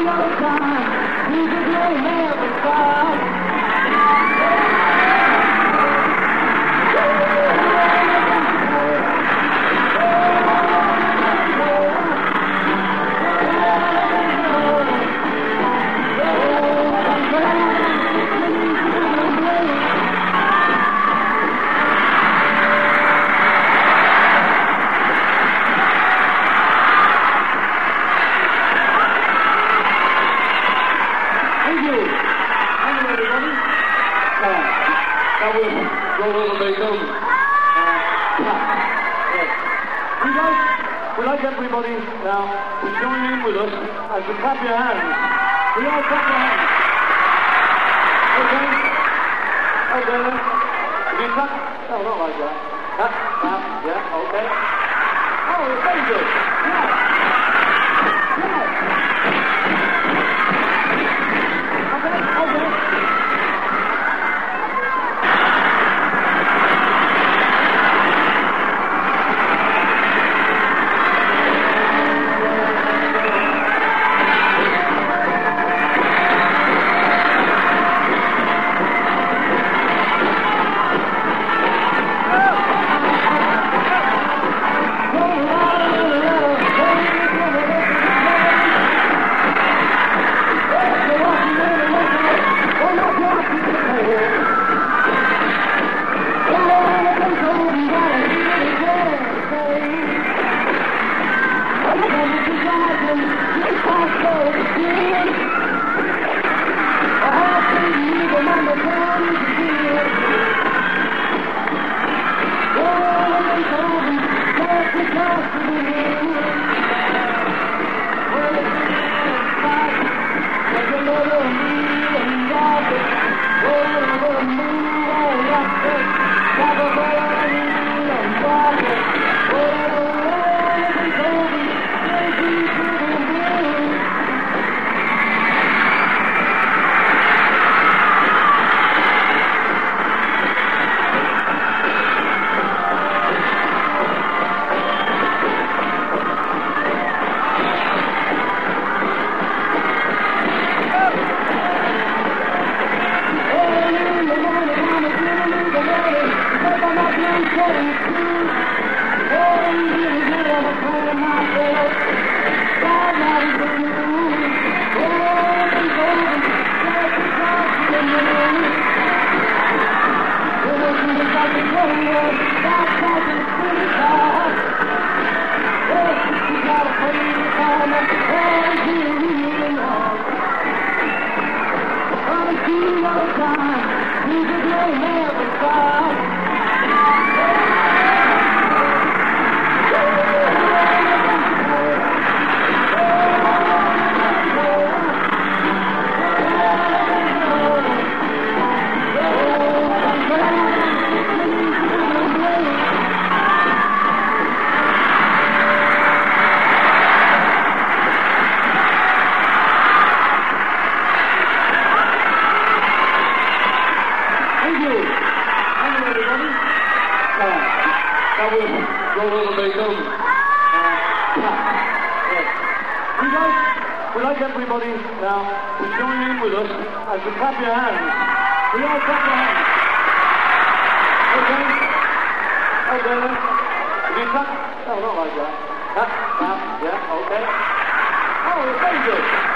That was Over Beethoven. We'd like everybody now to join in with us as we clap your hands. We all clap your hands. Okay? Okay then. Can you clap? No, not like that. Clap, clap, yeah, okay. Oh, very good. Yeah. Yeah. Okay, okay. That was Over Beethoven. We'd like everybody now to join in with us as we clap your hands. We all clap your hands. Okay? Okay then. Can you clap? No, not like that. Clap, clap, yeah, okay. Oh, very good.